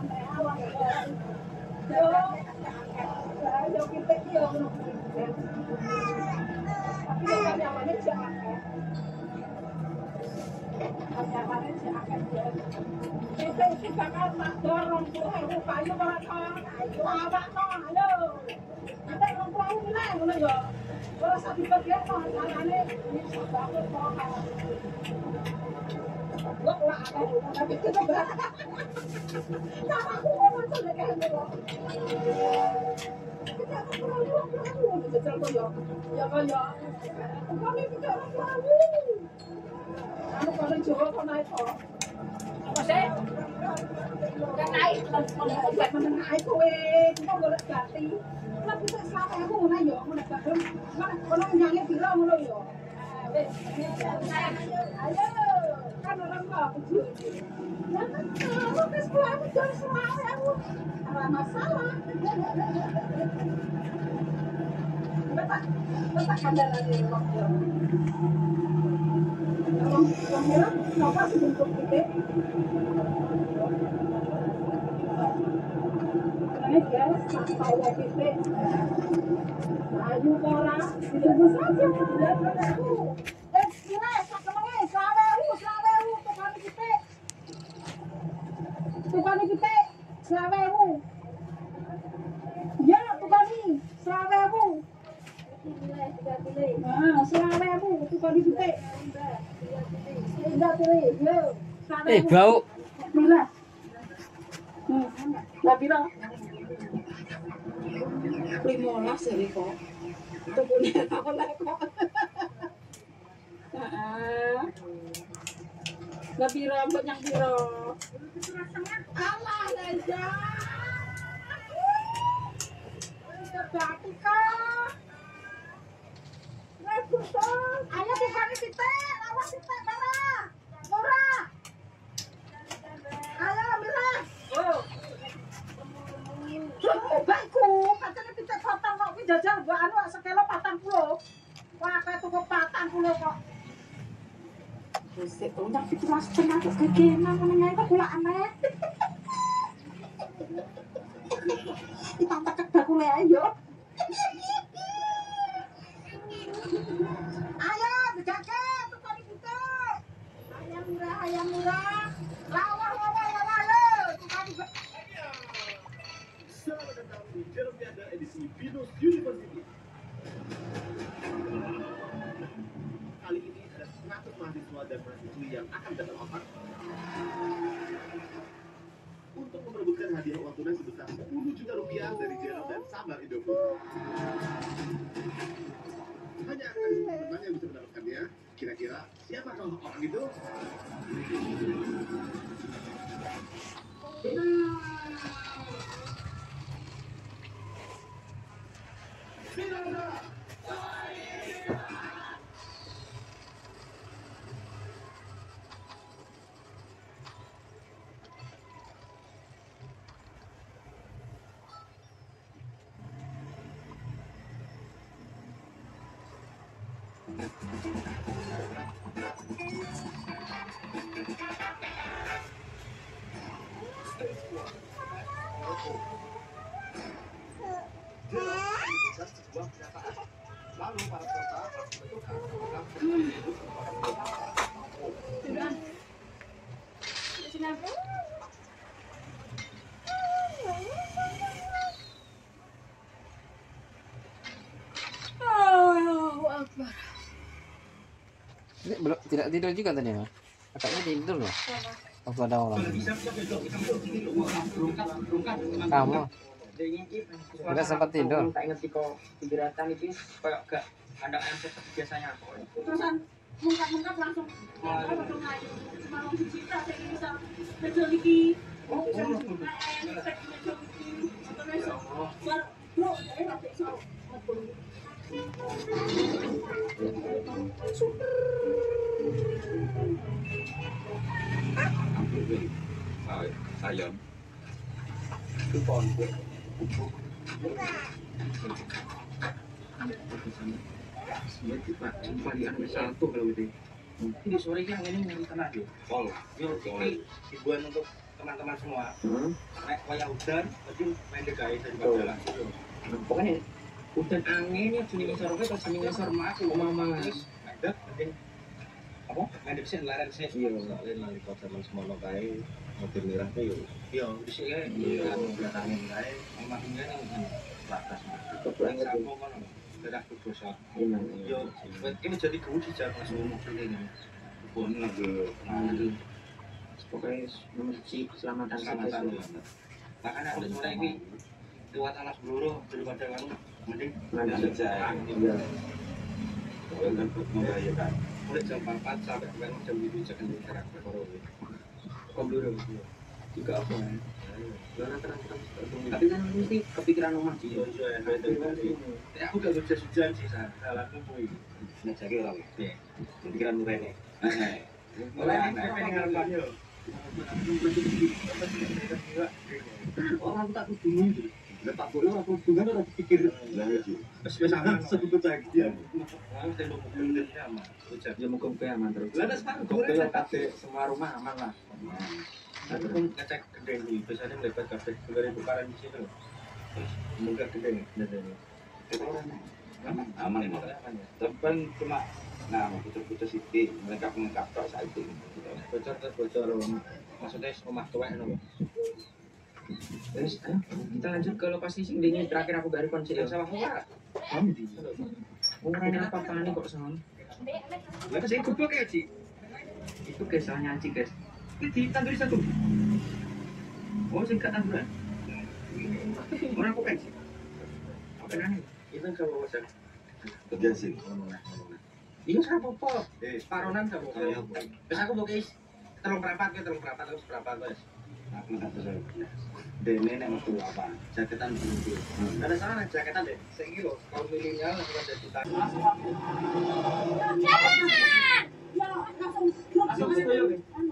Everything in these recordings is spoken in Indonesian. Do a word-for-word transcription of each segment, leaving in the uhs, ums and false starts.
Eh, bau. Lah pira? lima belas ya kok. Itu punya oleh kok. Heeh. Lah pira mbok nyang pira? Alah aja. Batu kok. Ayo tukane pitik, awas pitik merah. Murah. Ayo mirah. Oh. Baikku, katanya pitik patang kok kuwi jajal mbok anu sekilo patang puluh. Wah, kowe tuku patang puluh kok. Wis sik to nang pitu setengah kok gegenan meneng ae kok kula aneh. Kita tak bakule ae yo. Ayo, dijake tukang pitik. Ayam murah, ayam murah. Lawa, lawa, lawa lo. Tukang pitik. Selamat datang di Jeremiada edisi Binus University. Kali ini ada seratus mahasiswa dan mahasiswi yang akan datang otak untuk memperebutkan hadiah uang tunai sebesar sepuluh juta rupiah dari Jero dan Sabar Indofood. Hanya akan teman yang bisa mendapatkannya. Kira-kira siapa kalau orang itu? Sebuah kenyataan. Lalu para peserta harus menentukan program Ini belum tidak tidur juga tadi, Mas. Kakaknya tidur loh. Waktu ada orang. Kamu kita sempat tidur. Tak ngerti kok keberatan itu kayak gak ada yang seperti biasanya. Terusan mungkat-mungkat langsung apa dong ayo. Mau dicita saya bisa kerja lagi. Oh, bisa juga. Eh, kerja lagi. Terus bro, saya enggak bisa. Sayang. Kupon. Iya kita varian satu kalau itu. Ini sore yang ini nyari tanah yo. Pol. Yo, ini hiburan untuk teman-teman semua. Hmm. Nek kayak hujan, mesti main degai daripada lah. Pokoknya udan angin ya sini ngisor kowe terus sini ngisor aku omah-omah. Terus medek mending apa? Medek sih leren sih. Iya, soalnya nalika zaman semono kae mobil merah tuh yo Iya, dhisik kae. iya belakangin kae Omah ngene nang batas. Kebetulan sampo kono. Daerah Kuboso. Iya. Yo, ini jadi guru di jalan masuk mobil ini. Bon lagi. Nah, itu Pokoknya nomor si keselamatan keselamatan. Makanya aku sore ini lewat alas peluru daripada kamu mending Nggak saja. Iya. kan membahayakan. Mulai jam empat sampai dengan jam tujuh jangan karakter baru. Komputer juga apa ya? Karena terang-terang tapi kan mesti kepikiran rumah sih. Iya, iya, iya. Ya aku udah hujan-hujan sih, salahku kuwi. Nek jake ora. Iya. Pikiran murene. Oleh pengen ngarepan yo. Orang tak bingung. Lah tak boleh aku dengan ora pikir. Lah iya sih. Wis wis aman. Sebut lagi ya. Mau telu mobil aman. Hujan. Ya muga-muga aman terus. Lah terus kan Muga kabeh semua rumah aman lah. Aku pun ngecek gede dulu, biasanya melebat kafe dua ribu karan di situ. Terus muka gede, gede. Aman, aman ini. Tapi kan cuma nah bocor-bocor sithik mereka mengungkap tok saiki. Bocor terus bocor, maksudnya rumah tua itu. Terus ayo kita lanjut ke lokasi sing dene terakhir aku gak rekon sih. Yang sama Fuara. Kamu di. Ora apa-apa nih kok son. Lah kesini goblok ya, Ci. Itu kesannya Ci, guys. Ini ditanduri satu. Oh, sing gak tanduran. Orang kok kan sih? Apa nane? Itu sama Mas. Kerja sih. Iya sama apa? Eh, paronan sama apa? Terus aku mau guys, terung perapat ke terung perapat terus perapat guys. Aku tak tahu. Dene nek metu apa? Jaketan dulu. Ada salah nih jaketan deh. Saya kira kalau milenial langsung ada di tangan. Ya, langsung Langsung sih koyo.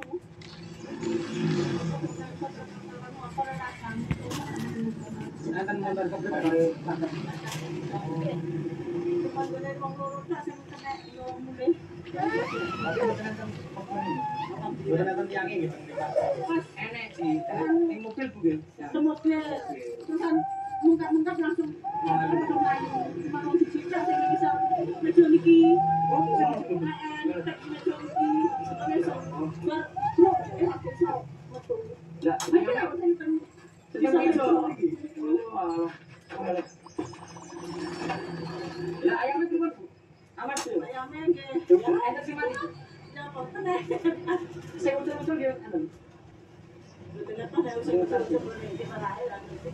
Akan motor ke Udah nonton tiang ini gitu. enek sih. Ini mobil bukan? Semoga terusan mungkap-mungkap langsung langsung main cuma mau dicicil saya bisa meja niki oh bisa meja niki sebenarnya so buat bro eh aku so Ya, bisa meja ya ayamnya cuma amat sih. ayamnya nggih Ya, enak sih mati. ya boten eh Saya usul-usul dia anu. ternyata ada usaha-usaha boleh kita raih lah gitu